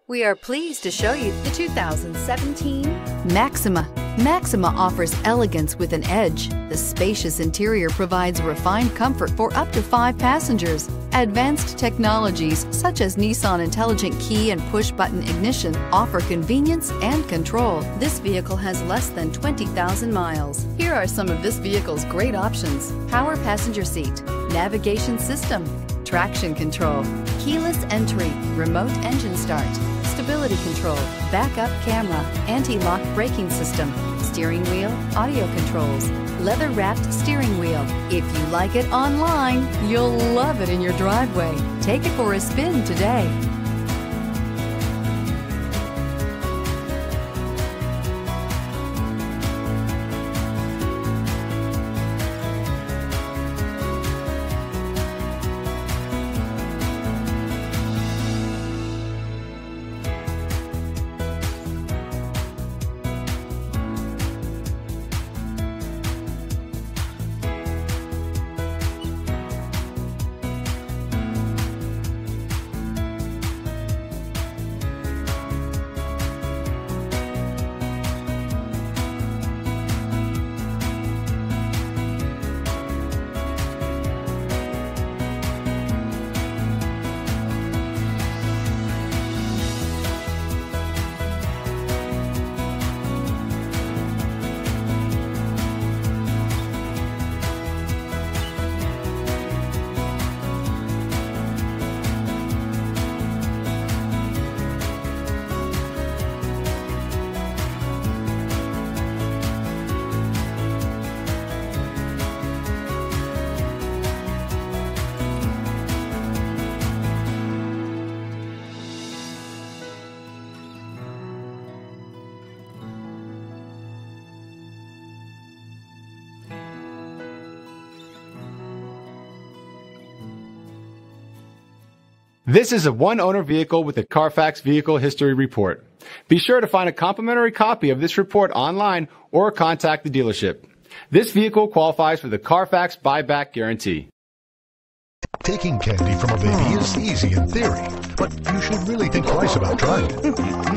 We are pleased to show you the 2017 Maxima. Maxima offers elegance with an edge. The spacious interior provides refined comfort for up to 5 passengers. Advanced technologies such as Nissan Intelligent Key and push-button ignition offer convenience and control. This vehicle has less than 20,000 miles. Here are some of this vehicle's great options: power passenger seat, navigation system, traction control, keyless entry, remote engine start, stability control, backup camera, anti-lock braking system, steering wheel audio controls, leather-wrapped steering wheel. If you like it online, you'll love it in your driveway. Take it for a spin today. This is a one-owner vehicle with a Carfax Vehicle History Report. Be sure to find a complimentary copy of this report online or contact the dealership. This vehicle qualifies for the Carfax Buyback Guarantee. Taking candy from a baby is easy in theory, but you should really think twice about trying it.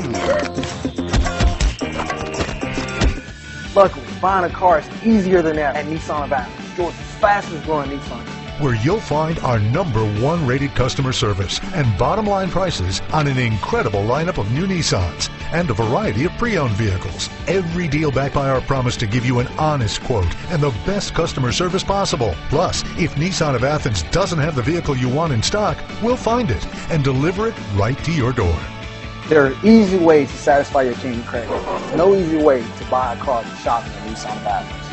Luckily, buying a car is easier than that at Nissan of Athens, Georgia's fastest growing Nissan, where you'll find our #1 rated customer service and bottom line prices on an incredible lineup of new Nissans and a variety of pre-owned vehicles. Every deal backed by our promise to give you an honest quote and the best customer service possible. Plus, if Nissan of Athens doesn't have the vehicle you want in stock, we'll find it and deliver it right to your door. There are easy ways to satisfy your king credit. No easy way to buy a car than shopping at Nissan of Athens.